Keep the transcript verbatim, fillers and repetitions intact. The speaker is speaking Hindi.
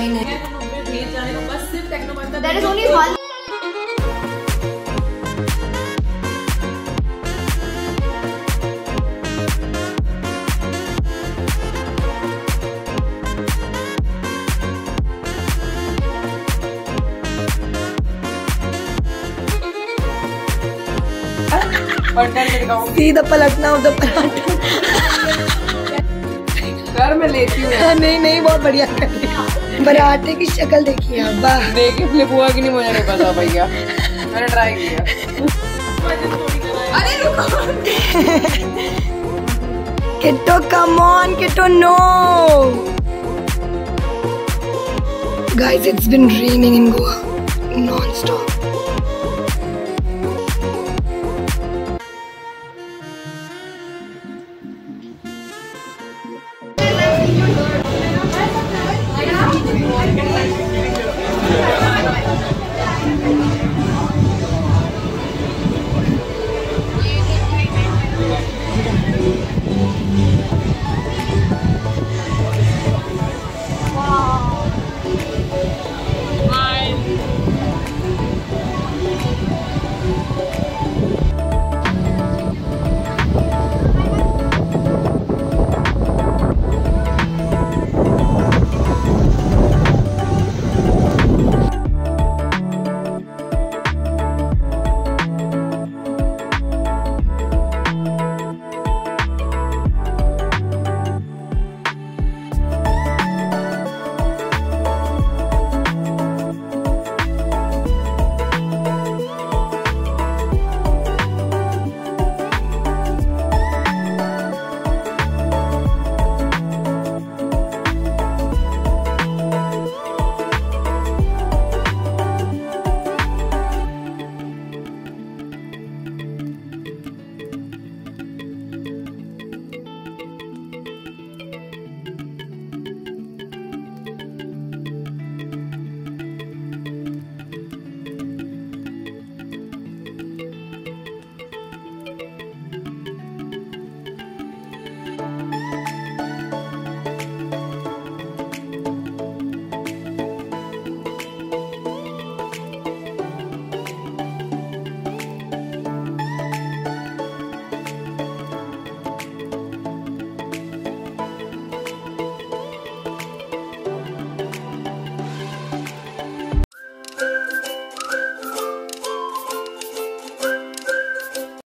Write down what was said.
नहीं नहीं भेज जाने का बस सिर्फ टेक्नो बनता। That is only one. सीधा पलटना उधर पलटना। घर में लेती हूँ। नहीं नहीं बहुत बढ़िया कर दिया। पराठे की शक्ल देखिए आप, वाह। देखिए फ्लिप हुआ कि नहीं मुझे नहीं पता भैया, मैंने ट्राई किया। अरे रुको। Kitto come on Kitto, no guys, it's been raining in Goa non stop.